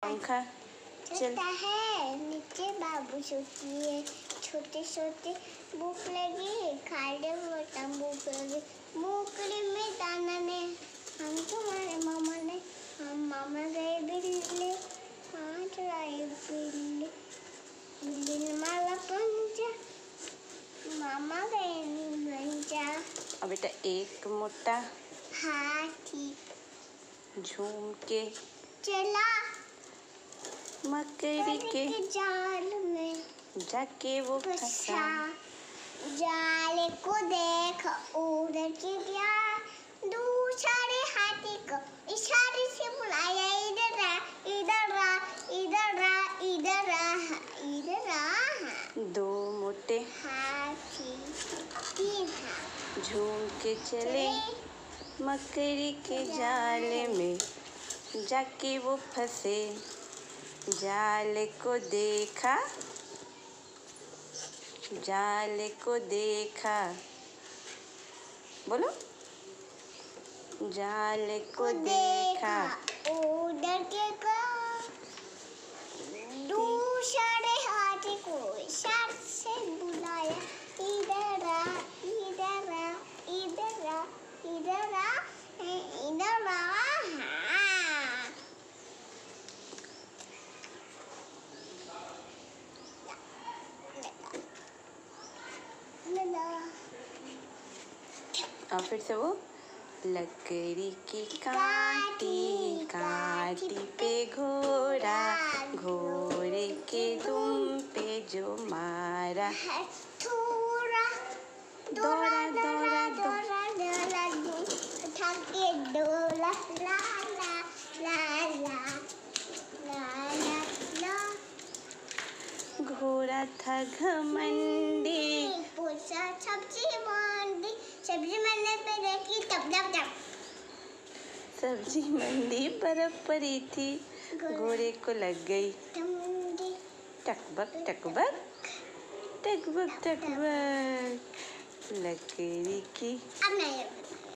पंखा चलता है। नीचे बाबू सोती है, छोटे छोटे भूख लगी, खाने बोलता भूख लगी, मूंगफली में दाना ने, हम तुम्हारे मामा ने, हम मामा गए बिल्ली, हाँ चुराए बिल्ली, बिल्ली ने मारा पंजा, मामा गए पंजा। अब बेटा एक मोटा हाथी झूम के चला मकड़ी के जाल में, जाके वो फंसा। जाल को देख उड़ के गया, दूसरे हाथी को इशारे से बुलाया, इधर आ, इधर आ, इधर आ, इधर आ, इधर आ। दो मोटे हाथी तीन हाथ झूम के चले मकड़ी के जाल में, जाके वो फंसे। जाल को देखा, जाल को देखा, बोलो जाल को देखा, उधर के को दूसरे हाथी को इशारे से बुलाया, इधर आ, इधर आ, इधर आ, इधर आ, इधर आ। और फिर से वो लकड़ी की काटी, काटी पे घोड़ा, घोड़े के दुम पे जो मारा, थोड़ा दौड़ा दौड़ा डोला उठा के डोला, ला ला ला ला ला ला ला। घोड़ा था घमंडी, पूछा सब्जी मंडी, सब्जी मंडी पे देखी टप टप टप, सब्जी मंडी बर्फ पड़ी थी, घोड़े को लग गई टमुंडी, टकबक टकबक, टकबक टकबक। लकड़ी की अब नहीं